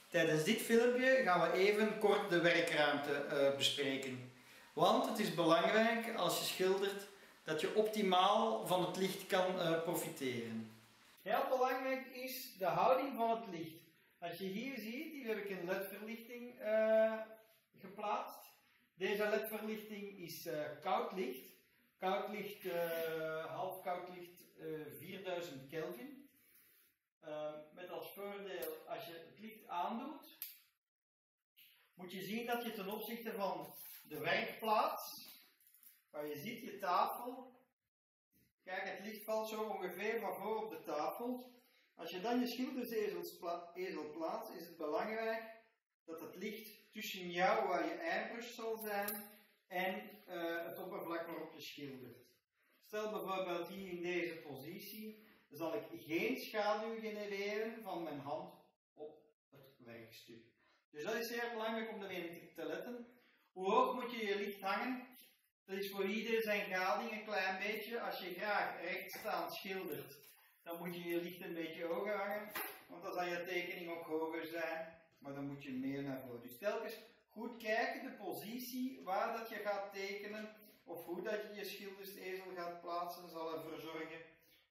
Tijdens dit filmpje gaan we even kort de werkruimte bespreken. Want het is belangrijk als je schildert dat je optimaal van het licht kan profiteren. Heel belangrijk is de houding van het licht. Als je hier ziet, hier heb ik een LED-verlichting geplaatst. Deze LED-verlichting is koud licht. Koud licht, half koud licht 4000 Kelvin. Met als voordeel, als je het licht aandoet, moet je zien dat je ten opzichte van de werkplaats, waar je ziet je tafel, kijk, het licht valt zo ongeveer van voor op de tafel. Als je dan je schildersezel plaatst, is het belangrijk dat het licht tussen jou, waar je airbrush zal zijn, en het oppervlak waarop je schildert. Stel bijvoorbeeld hier in deze positie, dan zal ik geen schaduw genereren van mijn hand op het werkstuk. Dus dat is zeer belangrijk om erin te letten. Hoe hoog moet je je licht hangen? Dat is voor ieder zijn gading een klein beetje. Als je graag rechtstaand schildert, dan moet je je licht een beetje hoger hangen, want dan zal je tekening ook hoger zijn, maar dan moet je meer naar voren. Dus telkens goed kijken de positie waar dat je gaat tekenen, of hoe dat je je schildersezel gaat plaatsen, zal ervoor zorgen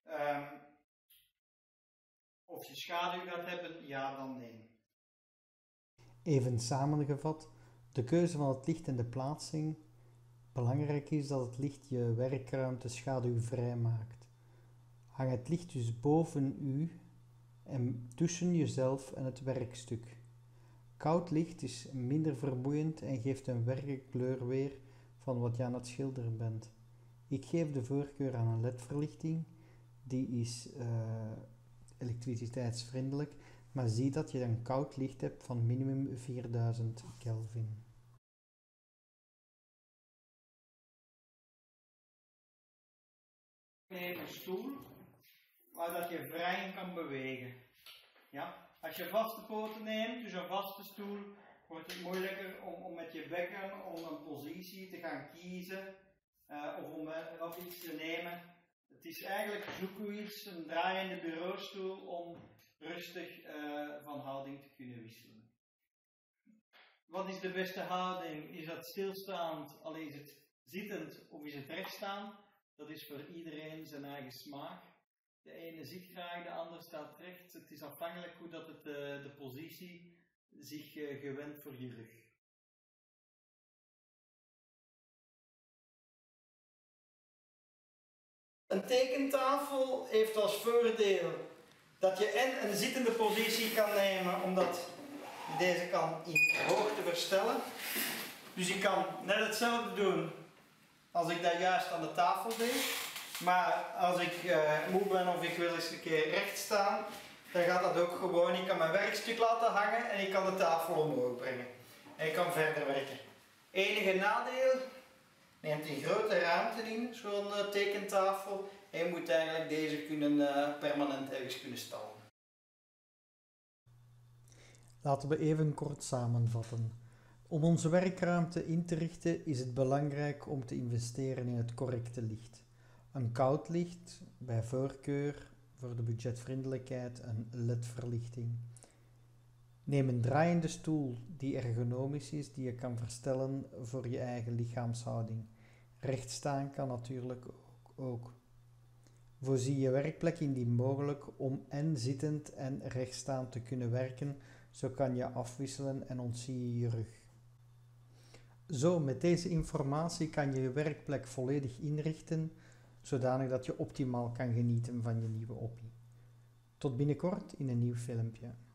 of je schaduw gaat hebben, ja dan nee. Even samengevat, de keuze van het licht en de plaatsing. Belangrijk is dat het licht je werkruimte schaduwvrij maakt. Hang het licht dus boven u en tussen jezelf en het werkstuk. Koud licht is minder vermoeiend en geeft een werkkleur weer van wat je aan het schilderen bent. Ik geef de voorkeur aan een LED-verlichting, die is elektriciteitsvriendelijk, maar zie dat je een koud licht hebt van minimum 4000 Kelvin. Neem een stoel waar dat je vrij in kan bewegen. Ja? Als je vaste poten neemt, dus een vaste stoel, wordt het moeilijker om met je bekken om een positie te gaan kiezen of om wat iets te nemen. Het is eigenlijk zoek iets, een draaiende bureaustoel om rustig van houding te kunnen wisselen. Wat is de beste houding? Is dat stilstaand, al is het zittend of is het rechtstaand? Dat is voor iedereen zijn eigen smaak. De ene zit graag, de ander staat recht. Het is afhankelijk hoe dat de positie zich gewendt voor je rug. Een tekentafel heeft als voordeel dat je en een zittende positie kan nemen, omdat je deze kan in hoogte verstellen. Dus ik kan net hetzelfde doen als ik dat juist aan de tafel deed. Maar als ik moe ben of ik wil eens een keer recht staan, dan gaat dat ook gewoon. Ik kan mijn werkstuk laten hangen en ik kan de tafel omhoog brengen. En ik kan verder werken. Enige nadeel, neemt een grote ruimte in, zo'n tekentafel. En je moet eigenlijk deze permanent ergens kunnen stallen. Laten we even kort samenvatten. Om onze werkruimte in te richten is het belangrijk om te investeren in het correcte licht. Een koud licht, bij voorkeur voor de budgetvriendelijkheid een LED-verlichting. Neem een draaiende stoel die ergonomisch is, die je kan verstellen voor je eigen lichaamshouding. Rechtstaan kan natuurlijk ook. Voorzie je werkplek indien mogelijk om en zittend en rechtstaand te kunnen werken, zo kan je afwisselen en ontzie je je rug. Zo, met deze informatie kan je je werkplek volledig inrichten, zodanig dat je optimaal kan genieten van je nieuwe hobby. Tot binnenkort in een nieuw filmpje.